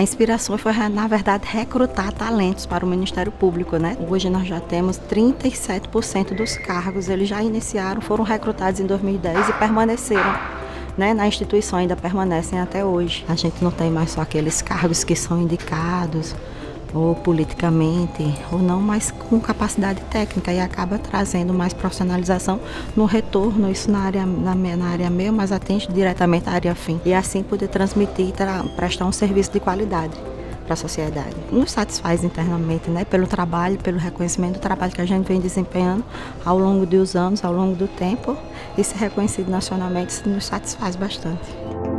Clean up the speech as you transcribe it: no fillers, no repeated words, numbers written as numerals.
inspiração foi, na verdade, recrutar talentos para o Ministério Público, né? Hoje nós já temos 37% dos cargos, eles já iniciaram, foram recrutados em 2010 e permaneceram, né, na instituição, ainda permanecem até hoje. A gente não tem mais só aqueles cargos que são indicados ou politicamente, ou não, mas com capacidade técnica, e acaba trazendo mais profissionalização no retorno, isso na área meio, mas atende diretamente à área fim, e assim poder transmitir e prestar um serviço de qualidade para a sociedade. Nos satisfaz internamente, né, pelo trabalho, pelo reconhecimento do trabalho que a gente vem desempenhando ao longo dos anos, ao longo do tempo, e ser reconhecido nacionalmente nos satisfaz bastante.